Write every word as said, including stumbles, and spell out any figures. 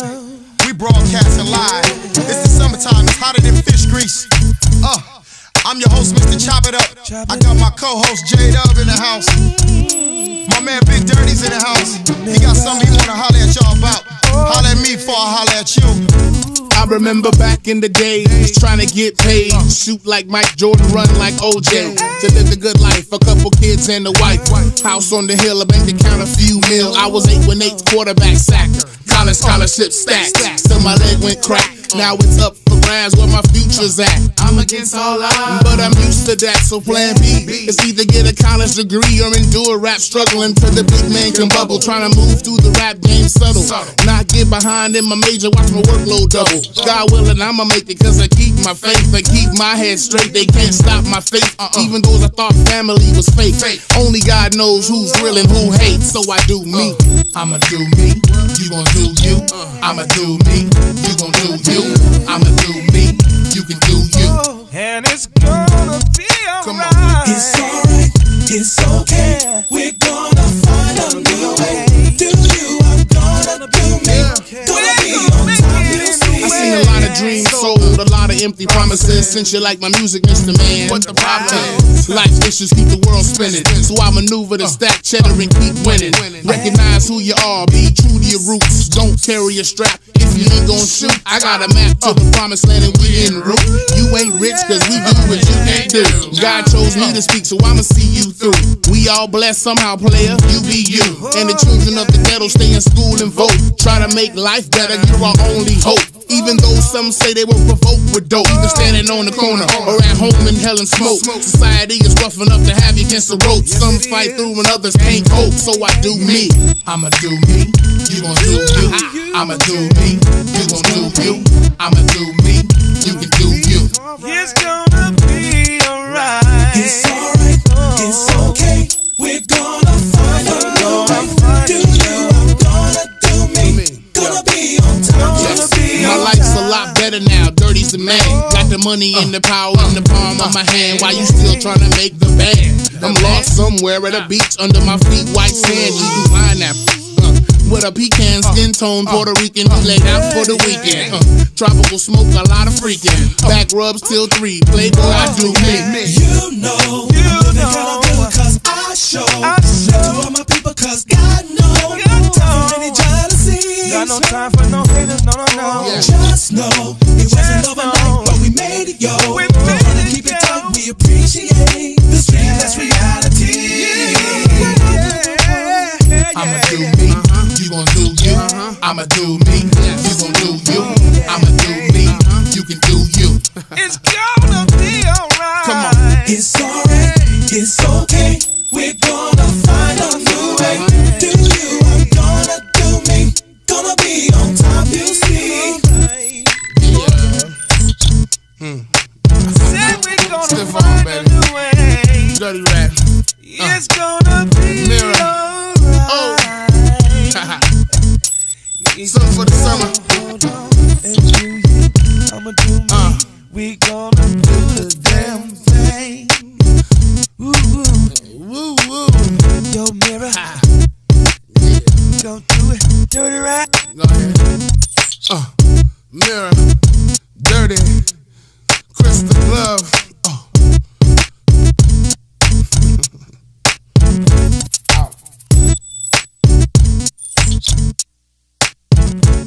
We broadcasting live. It's the summertime, it's hotter than fish grease. Uh, I'm your host, Mister Chop It Up. I got my co-host J-Dub in the house. My man Big Dirty's in the house. He got something he wanna holler at y'all about. Holler at me before I holler at you. I remember back in the days, trying to get paid, shoot like Mike Jordan, run like O J, to live the good life, a couple kids and a wife, house on the hill, a bank account, a few mil. I was eight when eight quarterback sacker, college scholarship stacked, till my leg went crack. Now it's up for grabs where my future's at. I'm against all odds, but I'm used to that, so plan B is either get a college degree or endure rap, struggling till the big man can bubble, trying to move through the rap game subtle, not get behind in my major, watch my workload double. God willing, I'ma make it cause I keep my faith, I keep my head straight, they can't stop my faith, even those I thought family was fake. Only God knows who's real and who hates, so I do me. I'ma do me, you gon' do you. I'ma do me, you gon' do you. I'ma do me, you can do you. And it's gonna be alright. It's alright, it's okay. We're gonna find a new way. Do you, I'm gonna do me. Gonna be on top, you'll see. I seen a lot of dreams sold, a lot of empty promises. Since you like my music, Mister Man, what the problem is? Life's issues keep the world spinning, so I maneuver to stack cheddar and keep winning. Recognize who you are, be true to your roots. Don't carry a strap if you ain't gon' shoot. I got a map to the promised land and we en route. You ain't rich cause we do what you can't do. God chose me to speak, so I'ma see you through. We all blessed somehow, player, you be you. And the children of the ghetto stay in school and vote. Try to make life better, you're our only hope. Even though some say they were provoked with dope, either standing on the corner or at home in hell and smoke. Society is rough enough to have you against the rope. Some fight through and others can't cope, so I do me. I'ma do me, you gon' do you. I'ma do me, you gon' do you. I'ma do me, you can do you. It's gonna be alright. It's alright, it's okay. We're gonna find a new way. Do you, I'm gonna do me. Gonna be on top. My life's a lot better now, Dirty's the man. Got the money and the power in the palm of my hand. Why you still trying to make the band? I'm lost somewhere at a beach, under my feet white sand, eating pineapple uh, with a pecan skin tone, Puerto Rican, laid out for the weekend. uh, Tropical smoke, a lot of freaking. Back rubs till three, playboy, I do me. You know, You I'm living know. kinda good cause I show I love show. to all my people cause God knows. God Time for any jealousy. Got no time for no haters, no, no, no. Yeah. Just know it wasn't Just overnight, know. but we made it, yo. We We're made gonna it, keep it yo. tight. We appreciate the stream, that's reality. I'ma do me, you gon' do you. I'ma do me, you gon' do you. I'ma do me, you can do you. It's gonna be alright. Come on. It's alright, it's okay. We're gonna find a new way. Do you, I'm gonna do me. Gonna be on top, you see. Said we're gonna Stiff on, find a baby. new way. Dirty rap. It's gonna be Mirror. alright. Something for the summer. And do you, I'ma do me. Uh. We gonna do the damn thing. Ooh, ooh. Woo woo. Yo, mirror. Don't do it. Dirty rap. Go ahead. Uh, mirror, dirty, crystal glove. Uh. Out.